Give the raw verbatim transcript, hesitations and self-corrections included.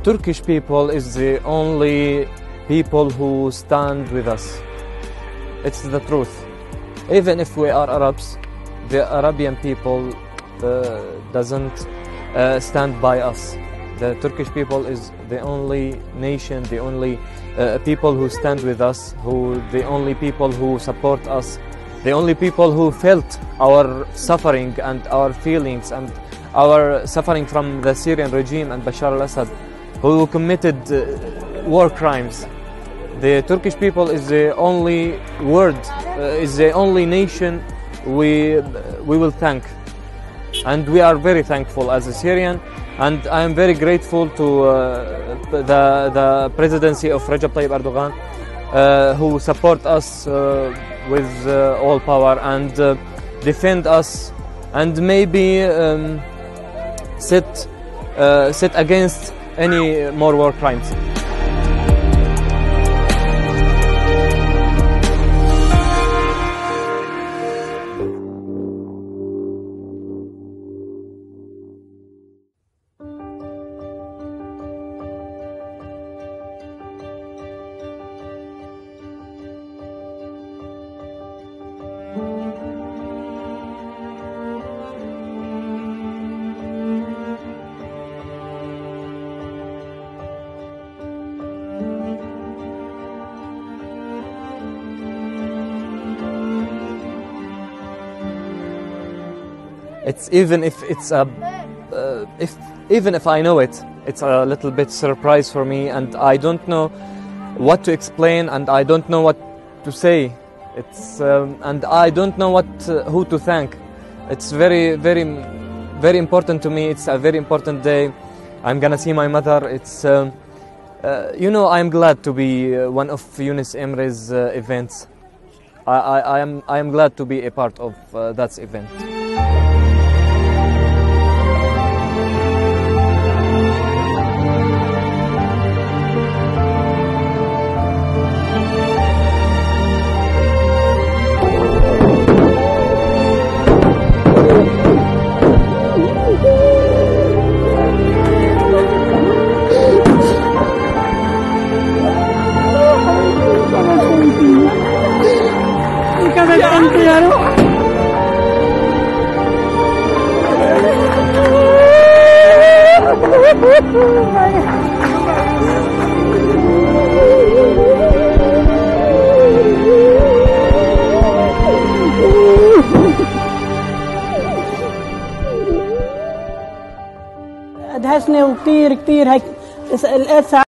Turkish people is the only people who stand with us. It's the truth. Even if we are Arabs, the Arabian people uh, doesn't uh, stand by us. The Turkish people is the only nation, the only uh, people who stand with us, who the only people who support us, the only people who felt our suffering and our feelings and our suffering from the Syrian regime and Bashar al-Assad, who committed uh, war crimes. The Turkish people is the only word, uh, is the only nation we we will thank, and we are very thankful as a Syrian. And I am very grateful to uh, the the presidency of Recep Tayyip Erdogan, uh, who support us uh, with uh, all power and uh, defend us, and maybe um, sit uh, sit against any more war crimes. It's even if it's a, uh, if even if I know it, it's a little bit surprise for me, and I don't know what to explain, and I don't know what to say. It's um, and I don't know what uh, who to thank. It's very very very important to me. It's a very important day. I'm gonna see my mother. It's um, uh, you know, I'm glad to be uh, one of Yunus Emre's uh, events. I, I I am I am glad to be a part of uh, that event. أدهشني وكثير كثير هيك